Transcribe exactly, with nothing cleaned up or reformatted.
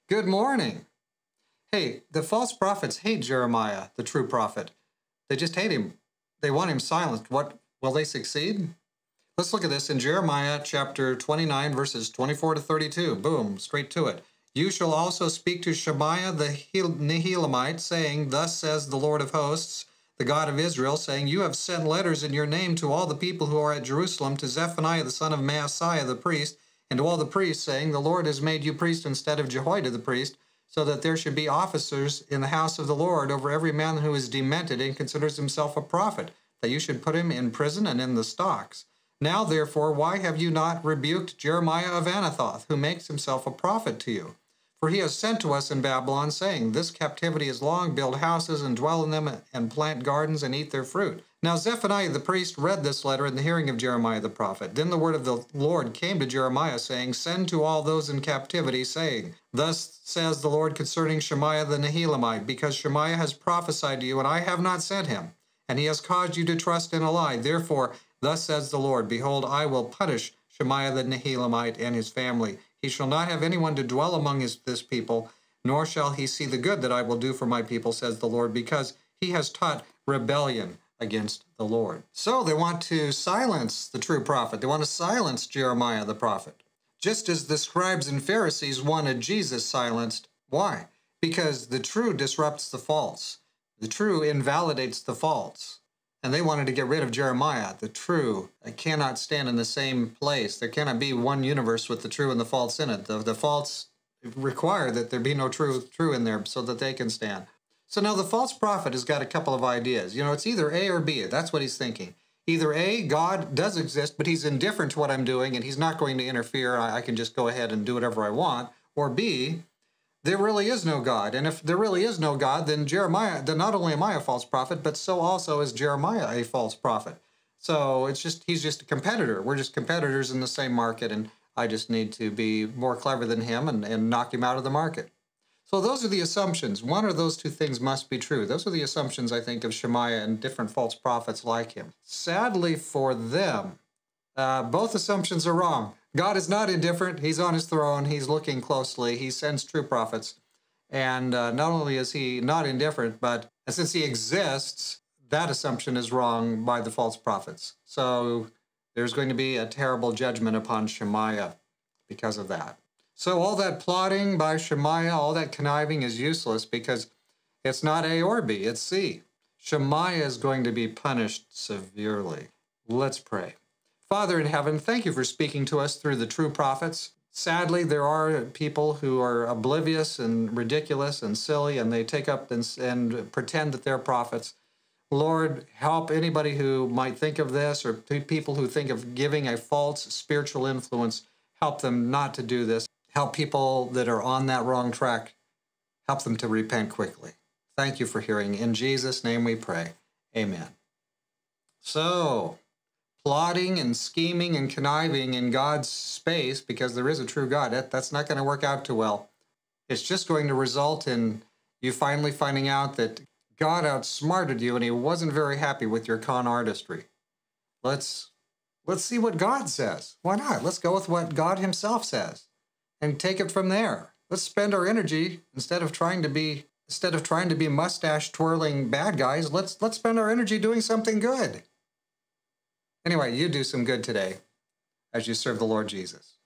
Good morning. Hey, the false prophets hate Jeremiah, the true prophet. They just hate him. They want him silenced. What will they succeed? Let's look at this in Jeremiah chapter twenty-nine, verses twenty-four to thirty-two. Boom, straight to it. You shall also speak to Shemaiah the Nehelamite, saying, Thus says the Lord of hosts, the God of Israel, saying, You have sent letters in your name to all the people who are at Jerusalem, to Zephaniah the son of Maaseiah the priest, and to all the priests, saying, The Lord has made you priest instead of Jehoiada the priest, so that there should be officers in the house of the Lord over every man who is demented and considers himself a prophet, that you should put him in prison and in the stocks. Now, therefore, why have you not rebuked Jeremiah of Anathoth, who makes himself a prophet to you? For he has sent to us in Babylon, saying, This captivity is long, build houses and dwell in them, and plant gardens and eat their fruit. Now Zephaniah the priest read this letter in the hearing of Jeremiah the prophet. Then the word of the Lord came to Jeremiah, saying, Send to all those in captivity, saying, Thus says the Lord concerning Shemaiah the Nehelamite, because Shemaiah has prophesied to you, and I have not sent him, and he has caused you to trust in a lie. Therefore, thus says the Lord, Behold, I will punish Shemaiah the Nehelamite and his family. He shall not have anyone to dwell among his, this people, nor shall he see the good that I will do for my people, says the Lord, because he has taught rebellion against the Lord. So they want to silence the true prophet. They want to silence Jeremiah the prophet. Just as the scribes and Pharisees wanted Jesus silenced. Why? Because the true disrupts the false. The true invalidates the false. And they wanted to get rid of Jeremiah. The true cannot stand in the same place. There cannot be one universe with the true and the false in it. The, the false require that there be no true, true in there so that they can stand. So now the false prophet has got a couple of ideas. You know, it's either A or B. That's what he's thinking. Either A, God does exist, but he's indifferent to what I'm doing, and he's not going to interfere. I, I can just go ahead and do whatever I want. Or B, there really is no God. And if there really is no God, then Jeremiah, then not only am I a false prophet, but so also is Jeremiah a false prophet. So it's just, he's just a competitor. We're just competitors in the same market, and I just need to be more clever than him and, and knock him out of the market. So those are the assumptions. One of those two things must be true. Those are the assumptions, I think, of Shemaiah and different false prophets like him. Sadly for them, uh, both assumptions are wrong. God is not indifferent. He's on his throne. He's looking closely. He sends true prophets. And uh, not only is he not indifferent, but since he exists, that assumption is wrong by the false prophets. So there's going to be a terrible judgment upon Shemaiah because of that. So all that plotting by Shemaiah, all that conniving is useless because it's not A or B, it's C. Shemaiah is going to be punished severely. Let's pray. Father in heaven, thank you for speaking to us through the true prophets. Sadly, there are people who are oblivious and ridiculous and silly, and they take up and, and pretend that they're prophets. Lord, help anybody who might think of this, or people who think of giving a false spiritual influence, help them not to do this. Help people that are on that wrong track, help them to repent quickly. Thank you for hearing. In Jesus' name we pray. Amen. So, plotting and scheming and conniving in God's space, because there is a true God, that, that's not going to work out too well. It's just going to result in you finally finding out that God outsmarted you and he wasn't very happy with your con artistry. Let's, let's see what God says. Why not? Let's go with what God himself says and take it from there. Let's spend our energy, instead of trying to be instead of trying to be mustache twirling bad guys, let's let's spend our energy doing something good. Anyway, you do some good today as you serve the Lord Jesus.